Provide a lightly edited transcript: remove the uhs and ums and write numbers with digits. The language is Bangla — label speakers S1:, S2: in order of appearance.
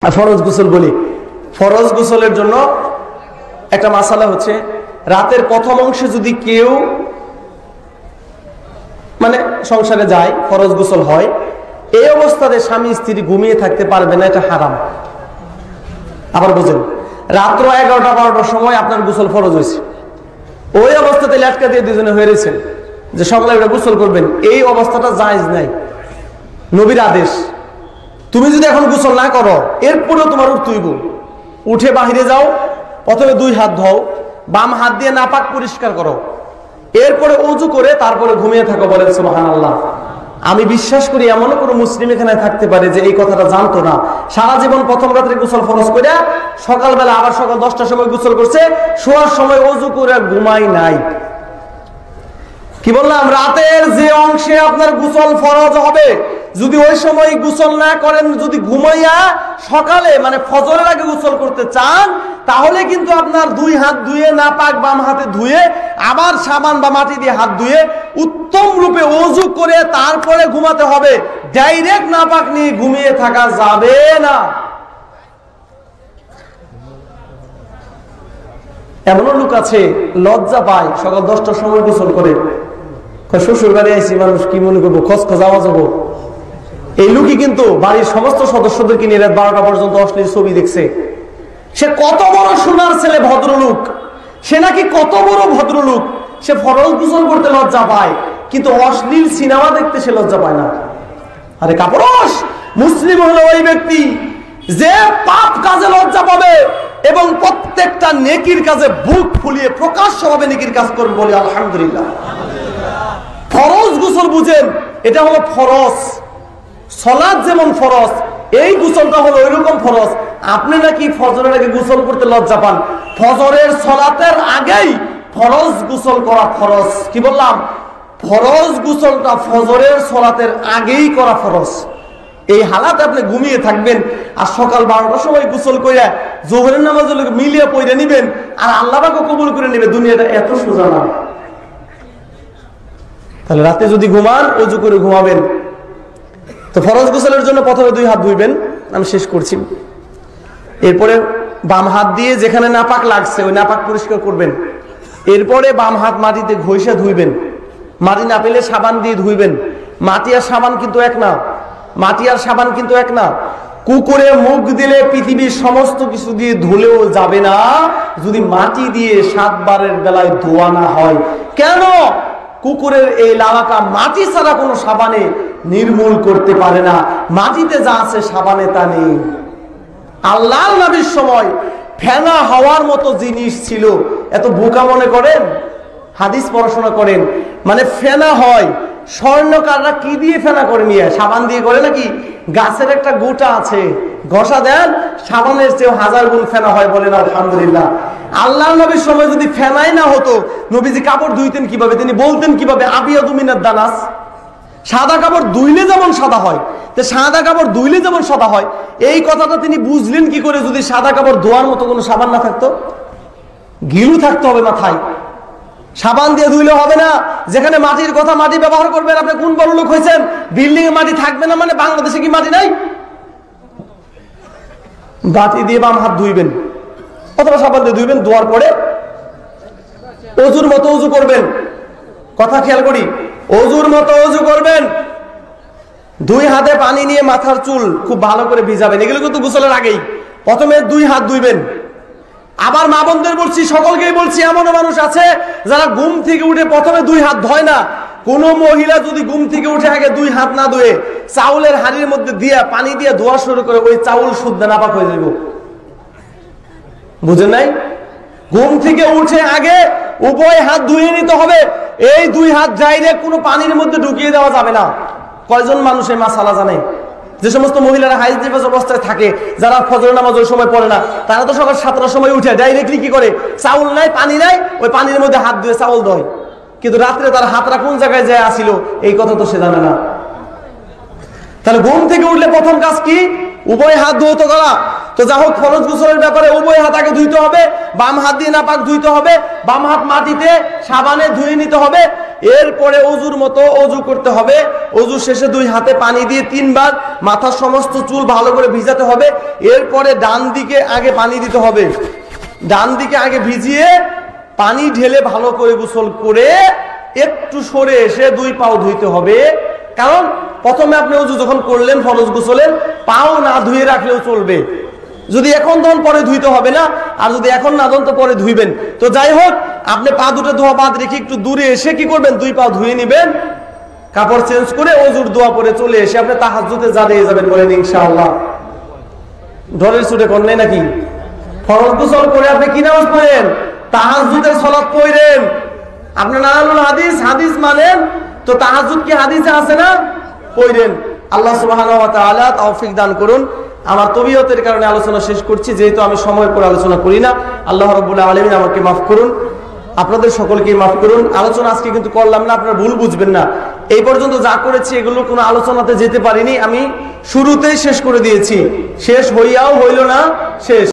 S1: আর ফরজ গোসল বলি, ফরজ গোসলের জন্য একটা মাসালা হচ্ছে, রাতের প্রথম অংশে যদি কেউ মানে সংসারে যায়, ফরজ গোসল হয়, এই অবস্থাতে স্বামী স্ত্রী ঘুমিয়ে থাকতে পারবে না, এটা হারাম। আবার বুঝেন, রাত্র 11টা-12টার সময় আপনার গোসল ফরজ হয়েছে, ওই অবস্থাতে লেটকা দিয়ে দুজনে হয়ে রয়েছেন যে সকালে ওটা গোসল করবেন, এই অবস্থাটা জায়েজ নাই, নবীর আদেশ। তুমি যদি এখন গোসল না করো, এরপরেও তোমার উঠতেইব, উঠে বাহিরে যাও, প্রথমে 2 হাত ধোও, বাম হাত দিয়ে নাপাক পরিষ্কার করো, এরপরে ওযু করে তারপরে ঘুমিয়ে থাকো। বলেন সুবহানাল্লাহ। আমি বিশ্বাস করি এমন কোনো মুসলিম এখানে থাকতে পারে যে এই কথাটা জানতো না, সারা জীবন প্রথম রাত্রে গোসল ফরজ করে সকালবেলা আবার সকাল 10টার সময় গোসল করছে, শোয়ার সময় ওযু করে ঘুমাই নাই। কি বললাম, রাতের যে অংশে আপনার গোসল ফরজ হবে, যদি ওই সময় গোসল না করেন, যদি ঘুমাইয়া সকালে মানে ফজরের আগে গোসল করতে চান, তাহলে কিন্তু আপনার 2 হাত ধুয়ে নাপাক বাম হাতে ধুয়ে আবার সাবান বা মাটি দিয়ে হাত ধুয়ে উত্তম রূপে ওযু করে তারপরে ঘুমাতে হবে। ডাইরেক্ট নাপাক নিয়ে ঘুমিয়ে থাকা যাবে না। এমনও লোক আছে লজ্জা পায়, সকাল 10টার সময় গোসল করে, শ্বশুর বাড়ি আইসি, মানুষ কি মনে করবো, খসখস আওয়াজ হবো। এই লোকই কিন্তু বাড়ির সমস্ত সদস্যদেরকে নিয়ে রাত 12টা পর্যন্ত অশ্লীল ছবি দেখছে। সে কত বড় সোনার ছেলে, ভদ্রলোক, সে নাকি কত বড় ভদ্রলোক, সে ফরজ গোসল করতে লজ্জা পায়, কিন্তু অশ্লীল সিনেমা দেখতে সে লজ্জা পায় না। আরে কাপুরুষ! মুসলিম হলো ওই ব্যক্তি যে পাপ কাজে লজ্জা পাবে এবং প্রত্যেকটা নেকির কাজে বুক ফুলিয়ে প্রকাশ্যভাবে নেকির কাজ করবে। বলি আলহামদুলিল্লাহ। ফরজ গোসল বুঝেন, এটা হলো ফরজ। সালাত যেমন ফরজ, এই গোসলটা হলো ওইরকম ফরজ। আপনি নাকি ফজরের আগে গোসল করতে লজ্জা পান, ফজরের সালাতের আগেই ফরজ গোসল করা ফরজ। কি বললাম? ফরজ গোসলটা ফজরের সালাতের আগেই করা ফরজ। এই হালাতে আপনি ঘুমিয়ে থাকবেন আর সকাল 12টার সময় গোসল করে জোহরের নামাজ মিলিয়ে পড়ে নিবেন আর আল্লাহ পাক কবুল করে নেবে। দুনিয়াটা এত সোজা না। তাহলে রাতে যদি ঘুমান, ওযু করে ঘুমাবেন। তো ফরজ গোসলের জন্য প্রথমে 2 হাত ধুইবেন, আমি শেষ করছি। এরপরে বাম হাত দিয়ে যেখানে নাপাক লাগছে ওই নাপাক পরিষ্কার করবেন। এরপরে বাম হাত মাটিতে ঘষে ধুইবেন। মাটি না পেলে সাবান দিয়ে ধুইবেন। মাটি আর সাবান কিন্তু এক না, মাটি আর সাবান কিন্তু এক না। কুকুরে মুখ দিলে পৃথিবীর সমস্ত কিছু দিয়ে ধুলেও যাবে না যদি মাটি দিয়ে 7 বারের বেলায় ধোয়া না হয়। কেন? কুকুরের এই লালাটা মাটি ছাড়া কোনো সাবানে নির্মূল করতে পারে না। মাটিতে যা আছে সাবানে তা নেই। আল্লাহর নবীর সময় ফেনা হওয়ার মতো জিনিস ছিল, এত বোকা মনে করেন? হাদিস পড়াশোনা করেন, মানে ফেনা হয়। স্বর্ণকাররা কি দিয়ে ফেনা করে নিয়ে? সাবান দিয়ে করে নাকি? গাছের একটা গোটা আছে, ঘষা দেন, সাবানের চেয়ে 1000 গুণ ফেনা হয়। বলেন আলহামদুলিল্লাহ। আল্লাহর নবীর সময় যদি ফেনাই না হতো, নবীজি কাপড় ধুইতেন কিভাবে? তিনি বলতেন কিভাবে? আবিয়াদু মিনাদ দানাস। সাদা কাপড় ধুইলে যেমন সাদা হয়, তো সাদা কাপড় ধুইলে যেমন সাদা হয়, এই কথাটা তিনি বুঝলেন কি করে যদি সাদা কাপড় ধোয়ার মতো কোনো সাবান না থাকতো? গিলু থাকতে হবে মাথায়। সাবান দিয়ে ধুইলে হবে না। যেখানে মাটির কথা, মাটি ব্যবহার করবেন। আপনি কোন বড় লোক হয়েছেন? বিল্ডিং এ মাটি থাকবে না মানে বাংলাদেশে কি মাটি নাই? বাটি দিয়ে বাম হাত ধুইবেন অথবা সাবান দিয়ে ধুইবেন। ধোয়ার পরে ওযুর মতো ওযু করবেন। কথা খেয়াল করি, ওযুর মতো ওযু করবেন। 2 হাতে পানি নিয়ে মাথার চুল খুব ভালো করে ভিজাবেন। এগুলো কিন্তু গোসলের আগেই। প্রথমে 2 হাত ধুইবেন। আবার মা বোনদের বলছি, সকলকেই বলছি, এমনও মানুষ আছে যারা ঘুম থেকে উঠে প্রথমে 2 হাত ধয় না। কোন মহিলা যদি ঘুম থেকে উঠে আগে 2 হাত না ধুয়ে চাউলের হাঁড়ির মধ্যে দিয়ে পানি দিয়ে ধোয়া শুরু করে, ওই চাউল শুদ্ধ নাপাক হয়ে যাবে। বুঝেন নাই? ঘুম থেকে উঠে আগে উভয় হাত ধুয়ে নিতে হবে। এই 2 হাত ডাইরেক্ট কোনো পানির মধ্যে ঢুকিয়ে দেওয়া যাবে না। কয়জন মানুষ এই মাসালা জানে? যে সমস্ত মহিলারা হাইজ নিফাজ অবস্থায় থাকে, যারা ফজর নামাজ ওই সময় পড়ে না, তারা তো সকাল 7টার সময় উঠে ডাইরেক্টলি কি করে? চাউল নাই, পানি নাই, ওই পানির মধ্যে হাত ধুয়ে চাউল দেয়। কিন্তু রাত্রে তার হাতটা কোন জায়গায় যায় আসিল এই কথা তো সে জানে না। তাহলে ঘুম থেকে উঠলে প্রথম কাজ কি? উভয় হাত ধৌত করা। তো যা হোক, ফরজ গোসলের ব্যাপারে উভয় হাত আগে ধুইতে হবে। বাম হাত দিয়ে নাপাক ধুইতে হবে। বাম হাত মাটিতে সাবানে ধুয়ে নিতে হবে। এরপরে অজুর মতো অজু করতে হবে। অজু শেষে 2 হাতে পানি দিয়ে 3 বার মাথার সমস্ত চুল ভালো করে ভিজাতে হবে। এরপরে ডান দিকে আগে পানি দিতে হবে, ডান দিকে আগে ভিজিয়ে পানি ঢেলে ভালো করে গোসল করে একটু সরে এসে 2 পাও ধুইতে হবে। কারণ প্রথমে আপনি অজু যখন করলেন ফরজ গোসলের, পাও না ধুয়ে রাখলেও চলবে। যদি এখন তখন পরে ধুইতে হবে না, আর যদি এখন না ধন তো পরে ধুইবেন। তো যাই হোক, আপনি পা দুটো ধোয়া বাদ রেখে একটু দূরে এসে কি করবেন, 2 পা ধুয়ে নেবেন, কাপড় চেঞ্জ করে অজুর দোয়া পরে চলে এসে আপনি তাহাজ্জুদে দাঁড়িয়ে যাবেন, বলেন ইনশাআল্লাহ। ঢলের ছুটে কোন নেই নাকি? ফরজ গোসল করে আপনি কি নামাজ পড়েন? তাহাজ্জুদের সালাত পড়েন। আপনি নানানুল হাদিস মানেন তো তাহাজ্জুদ কি হাদিসে আছে না? পড়েন। আল্লাহ সুবহানাহু ওয়া তাআলা তৌফিক দান করুন। আমার তবিয়তের কারণে আলোচনা শেষ করছি, যেহেতু আমি সময় করে আলোচনা করি না। আল্লাহ রাব্বুল আলামিন আমাকে মাফ করুন, আপনাদের সকলকে মাফ করুন। আলোচনা আজকে কিন্তু করলাম না, আপনারা ভুল বুঝবেন না। এই পর্যন্ত যা করেছি এগুলো কোনো আলোচনাতে যেতে পারিনি, আমি শুরুতেই শেষ করে দিয়েছি। শেষ হইয়াও হইল না শেষ।